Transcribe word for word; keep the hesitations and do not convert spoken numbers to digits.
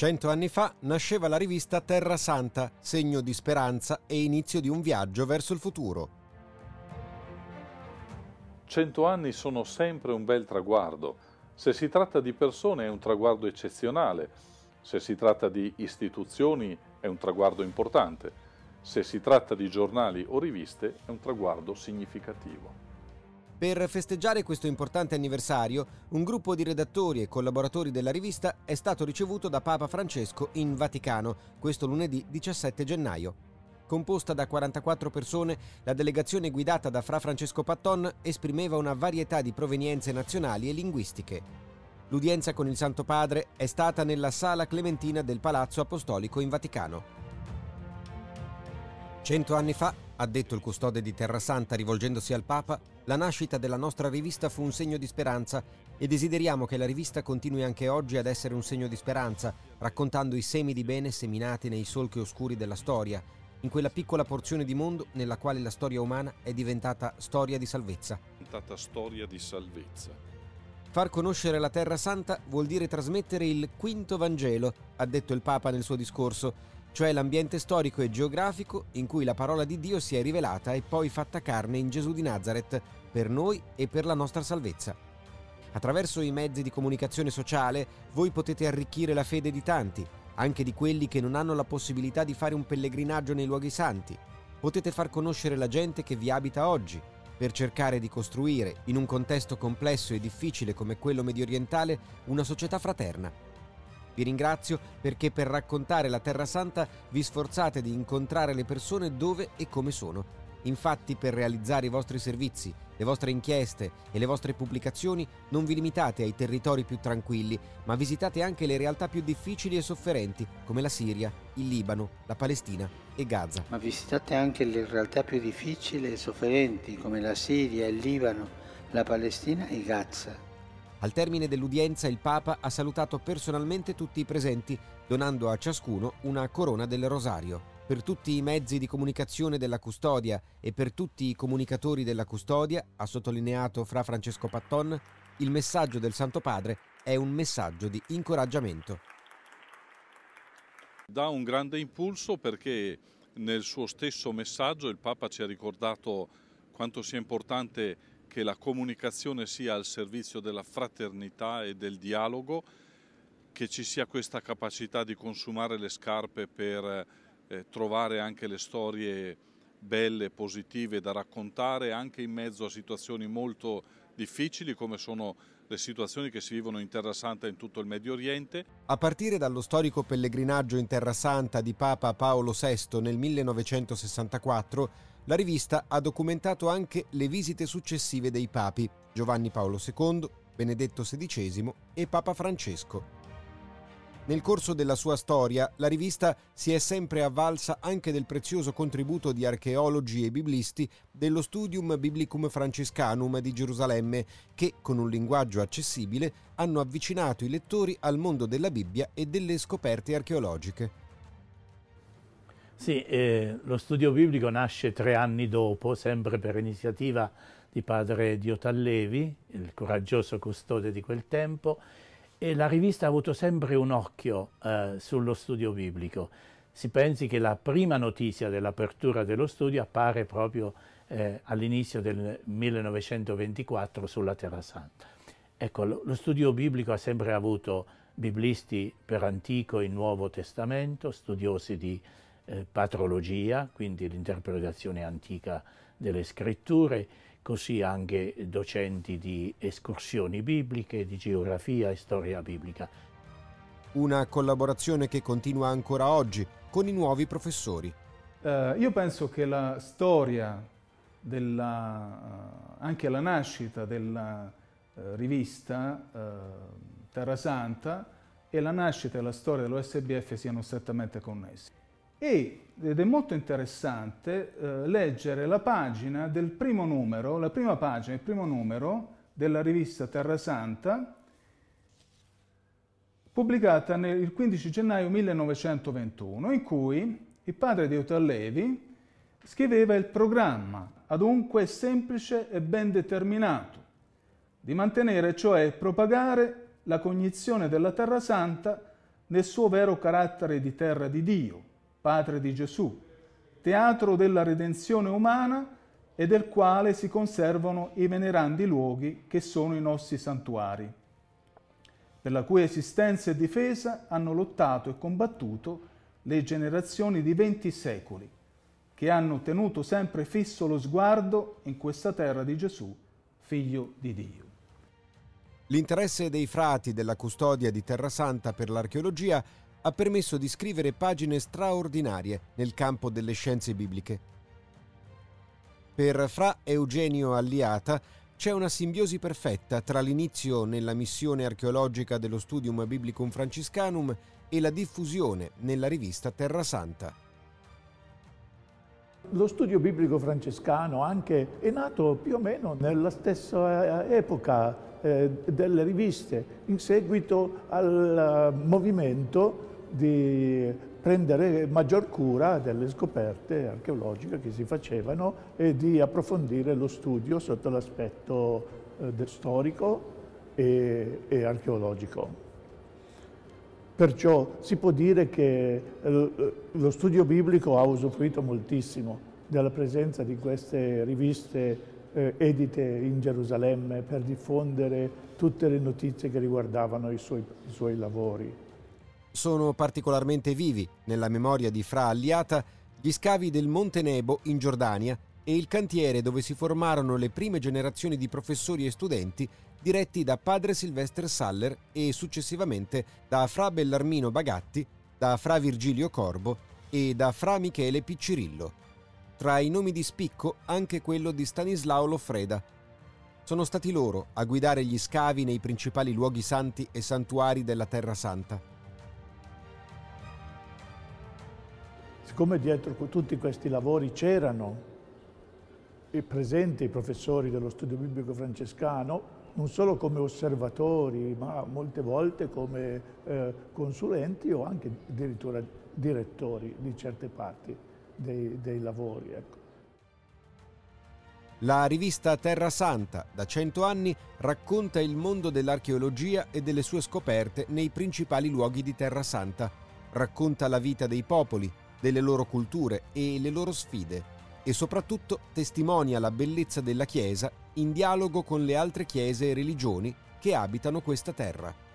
Cento anni fa nasceva la rivista Terra Santa, segno di speranza e inizio di un viaggio verso il futuro. Cento anni sono sempre un bel traguardo. Se si tratta di persone è un traguardo eccezionale. Se si tratta di istituzioni è un traguardo importante. Se si tratta di giornali o riviste è un traguardo significativo. Per festeggiare questo importante anniversario, un gruppo di redattori e collaboratori della rivista è stato ricevuto da Papa Francesco in Vaticano, questo lunedì diciassette gennaio. Composta da quarantaquattro persone, la delegazione guidata da Fra Francesco Patton esprimeva una varietà di provenienze nazionali e linguistiche. L'udienza con il Santo Padre è stata nella Sala Clementina del Palazzo Apostolico in Vaticano. Cento anni fa, ha detto il custode di Terra Santa rivolgendosi al Papa, la nascita della nostra rivista fu un segno di speranza e desideriamo che la rivista continui anche oggi ad essere un segno di speranza, raccontando i semi di bene seminati nei solchi oscuri della storia, in quella piccola porzione di mondo nella quale la storia umana è diventata storia di salvezza. È diventata storia di salvezza. Far conoscere la Terra Santa vuol dire trasmettere il quinto Vangelo, ha detto il Papa nel suo discorso, cioè l'ambiente storico e geografico in cui la parola di Dio si è rivelata e poi fatta carne in Gesù di Nazaret, per noi e per la nostra salvezza. Attraverso i mezzi di comunicazione sociale voi potete arricchire la fede di tanti, anche di quelli che non hanno la possibilità di fare un pellegrinaggio nei luoghi santi. Potete far conoscere la gente che vi abita oggi, per cercare di costruire, in un contesto complesso e difficile come quello mediorientale, una società fraterna. Vi ringrazio perché per raccontare la Terra Santa vi sforzate di incontrare le persone dove e come sono. Infatti, per realizzare i vostri servizi, le vostre inchieste e le vostre pubblicazioni non vi limitate ai territori più tranquilli, ma visitate anche le realtà più difficili e sofferenti, come la Siria, il Libano, la Palestina e Gaza. Ma visitate anche le realtà più difficili e sofferenti, come la Siria, il Libano, la Palestina e Gaza. Al termine dell'udienza il Papa ha salutato personalmente tutti i presenti, donando a ciascuno una corona del rosario. Per tutti i mezzi di comunicazione della custodia e per tutti i comunicatori della custodia, ha sottolineato Fra Francesco Patton, il messaggio del Santo Padre è un messaggio di incoraggiamento. Dà un grande impulso perché nel suo stesso messaggio il Papa ci ha ricordato quanto sia importante che la comunicazione sia al servizio della fraternità e del dialogo, che ci sia questa capacità di consumare le scarpe per eh, trovare anche le storie belle, positive da raccontare, anche in mezzo a situazioni molto difficili come sono le situazioni che si vivono in Terra Santa e in tutto il Medio Oriente. A partire dallo storico pellegrinaggio in Terra Santa di Papa Paolo sesto nel millenovecentosessantaquattro, la rivista ha documentato anche le visite successive dei papi Giovanni Paolo secondo, Benedetto sedicesimo e Papa Francesco. Nel corso della sua storia, la rivista si è sempre avvalsa anche del prezioso contributo di archeologi e biblisti dello Studium Biblicum Franciscanum di Gerusalemme, che, con un linguaggio accessibile, hanno avvicinato i lettori al mondo della Bibbia e delle scoperte archeologiche. Sì, eh, lo studio biblico nasce tre anni dopo, sempre per iniziativa di padre Diotallevi, il coraggioso custode di quel tempo, e la rivista ha avuto sempre un occhio eh, sullo studio biblico. Si pensi che la prima notizia dell'apertura dello studio appare proprio eh, all'inizio del millenovecentoventiquattro sulla Terra Santa. Ecco, lo, lo studio biblico ha sempre avuto biblisti per Antico e Nuovo Testamento, studiosi di eh, patrologia, quindi l'interpretazione antica delle scritture, così anche docenti di escursioni bibliche, di geografia e storia biblica. Una collaborazione che continua ancora oggi con i nuovi professori. Uh, io penso che la storia, della, uh, anche la nascita della uh, rivista uh, Terra Santa e la nascita e la storia dell'O S B F siano strettamente connessi. E, ed è molto interessante uh, leggere la pagina del primo numero, la prima pagina, il primo numero della rivista Terra Santa, pubblicata nel, il quindici gennaio millenovecentoventuno, in cui il padre Diotallevi scriveva il programma, adunque semplice e ben determinato, di mantenere, cioè propagare, la cognizione della Terra Santa nel suo vero carattere di terra di Dio, Padre di Gesù, teatro della redenzione umana e del quale si conservano i venerandi luoghi che sono i nostri santuari, per la cui esistenza e difesa hanno lottato e combattuto le generazioni di venti secoli, che hanno tenuto sempre fisso lo sguardo in questa terra di Gesù, Figlio di Dio. L'interesse dei frati della custodia di Terrasanta per l'archeologia ha permesso di scrivere pagine straordinarie nel campo delle scienze bibliche. Per Fra Eugenio Alliata c'è una simbiosi perfetta tra l'inizio nella missione archeologica dello Studium Biblicum Franciscanum e la diffusione nella rivista Terrasanta. Lo studio biblico francescano anche è nato più o meno nella stessa epoca eh, delle riviste, in seguito al movimento di prendere maggior cura delle scoperte archeologiche che si facevano e di approfondire lo studio sotto l'aspetto eh, storico e, e archeologico. Perciò si può dire che eh, lo studio biblico ha usufruito moltissimo della presenza di queste riviste eh, edite in Gerusalemme per diffondere tutte le notizie che riguardavano i suoi, i suoi lavori. Sono particolarmente vivi nella memoria di Fra Alliata gli scavi del Monte Nebo in Giordania e il cantiere dove si formarono le prime generazioni di professori e studenti diretti da padre Silvestre Saller e successivamente da Fra Bellarmino Bagatti, da Fra Virgilio Corbo e da Fra Michele Piccirillo. Tra i nomi di spicco anche quello di Stanislao Loffreda. Sono stati loro a guidare gli scavi nei principali luoghi santi e santuari della Terra Santa. Siccome dietro tutti questi lavori c'erano presenti i professori dello studio biblico francescano, non solo come osservatori, ma molte volte come eh, consulenti o anche addirittura direttori di certe parti dei, dei lavori. Ecco. La rivista Terra Santa, da cento anni, racconta il mondo dell'archeologia e delle sue scoperte nei principali luoghi di Terra Santa. Racconta la vita dei popoli, delle loro culture e le loro sfide e soprattutto testimonia la bellezza della Chiesa in dialogo con le altre chiese e religioni che abitano questa terra.